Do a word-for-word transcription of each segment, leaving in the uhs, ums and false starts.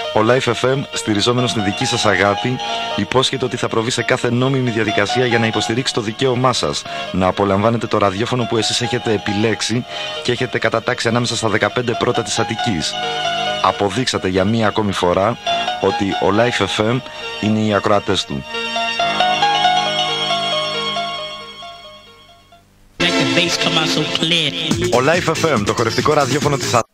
Ο Life εφ εμ, στηριζόμενο στη δική σας αγάπη, υπόσχεται ότι θα προβεί σε κάθε νόμιμη διαδικασία για να υποστηρίξει το δικαίωμά σας να απολαμβάνετε το ραδιόφωνο που εσείς έχετε επιλέξει και έχετε κατατάξει ανάμεσα στα δεκαπέντε πρώτα της Αττικής. Αποδείξατε για μία ακόμη φορά ότι ο Life εφ εμ είναι οι ακροατές του. Ο Life εφ εμ, το χορευτικό ραδιόφωνο της Αττικής.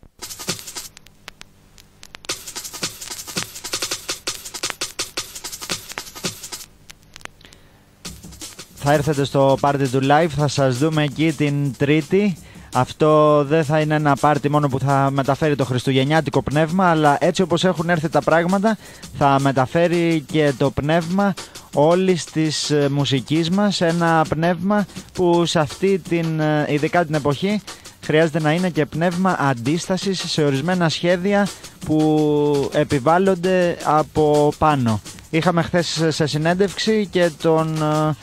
Θα έρθετε στο πάρτι του Live, θα σας δούμε εκεί την Τρίτη. Αυτό δεν θα είναι ένα πάρτι μόνο που θα μεταφέρει το χριστουγεννιάτικο πνεύμα, αλλά έτσι όπως έχουν έρθει τα πράγματα θα μεταφέρει και το πνεύμα όλης της μουσικής μας, ένα πνεύμα που σε αυτή την, ειδικά την εποχή, χρειάζεται να είναι και πνεύμα αντίστασης σε ορισμένα σχέδια που επιβάλλονται από πάνω. Είχαμε χθες σε συνέντευξη και, τον,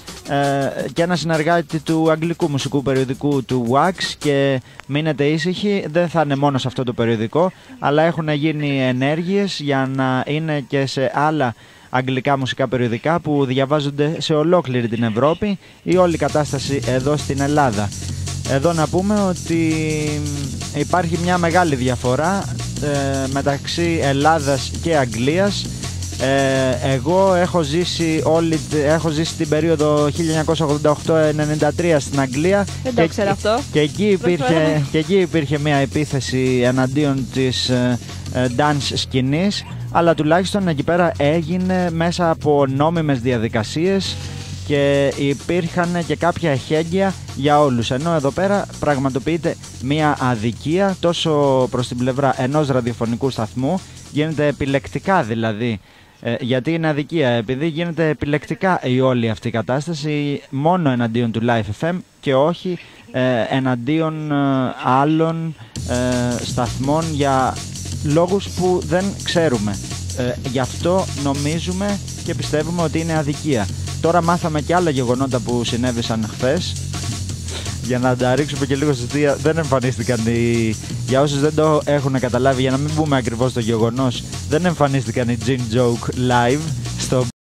ε, και ένα συνεργάτη του αγγλικού μουσικού περιοδικού του Wax και μείνετε ήσυχοι, δεν θα είναι μόνο σε αυτό το περιοδικό, αλλά έχουν γίνει ενέργειες για να είναι και σε άλλα αγγλικά μουσικά περιοδικά που διαβάζονται σε ολόκληρη την Ευρώπη ή όλη η κατάσταση εδώ στην Ελλάδα. Εδώ να πούμε ότι υπάρχει μια μεγάλη διαφορά ε, μεταξύ Ελλάδας και Αγγλίας. Ε, εγώ έχω ζήσει, όλη, έχω ζήσει την περίοδο χίλια εννιακόσια ογδόντα οκτώ ενενήντα τρία στην Αγγλία. Δεν το ξέρω αυτό. Και εκεί, υπήρχε, και εκεί υπήρχε μια επίθεση εναντίον της ε, dance σκηνής, αλλά τουλάχιστον εκεί πέρα έγινε μέσα από νόμιμες διαδικασίες και υπήρχαν και κάποια εχέγγυα για όλους, ενώ εδώ πέρα πραγματοποιείται μια αδικία τόσο προς την πλευρά ενός ραδιοφωνικού σταθμού, γίνεται επιλεκτικά δηλαδή, ε, γιατί είναι αδικία, επειδή γίνεται επιλεκτικά η όλη αυτή η κατάσταση μόνο εναντίον του Life εφ εμ και όχι ε, εναντίον ε, άλλων ε, σταθμών για λόγους που δεν ξέρουμε. Ε, γι' αυτό νομίζουμε και πιστεύουμε ότι είναι αδικία. Τώρα μάθαμε και άλλα γεγονότα που συνέβησαν χθες. Για να τα ρίξουμε και λίγο στη θεία, δεν εμφανίστηκαν οι... Για όσους δεν το έχουν καταλάβει, για να μην πούμε ακριβώς το γεγονός, δεν εμφανίστηκαν οι Gin Joke live στο